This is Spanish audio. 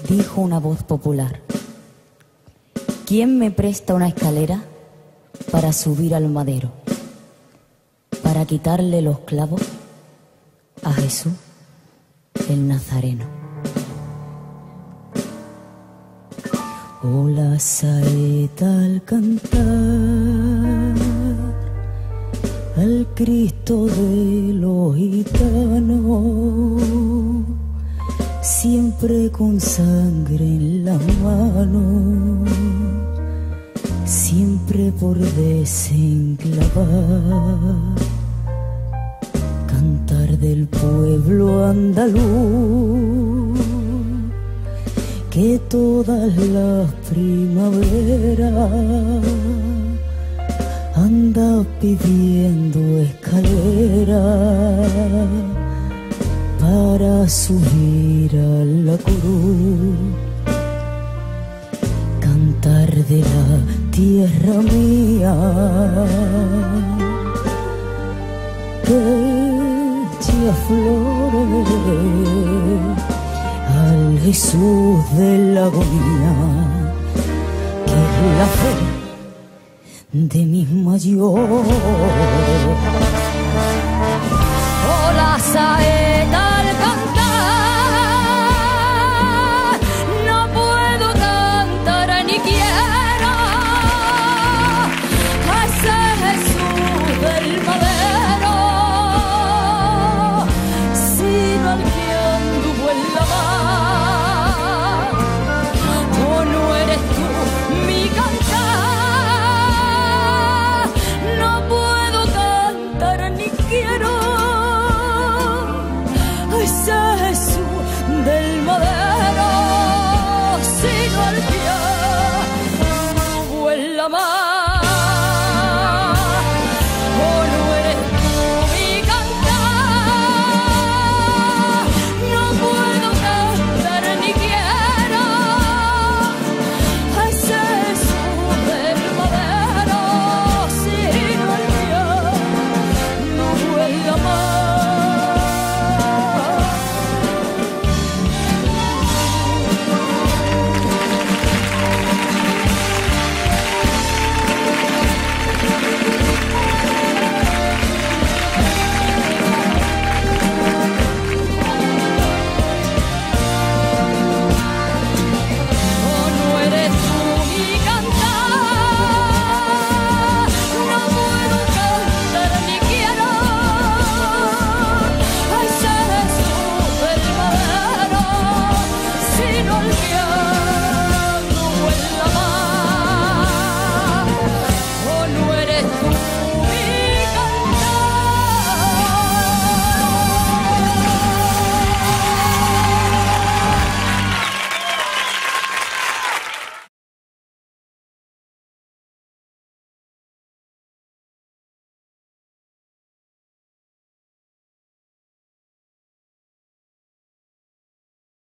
Dijo una voz popular: ¿quién me presta una escalera para subir al madero, para quitarle los clavos a Jesús el Nazareno? Oh, la saeta al cantar al Cristo de los gitanos, siempre con sangre en la mano, siempre por desenclavar. Cantar del pueblo andaluz que todas las primaveras anda pidiendo escalera para subir a la cruz. Cantar de la tierra mía que echa flores al Jesús de la agonía, que es la fe de mis mayores. Oh, la saeta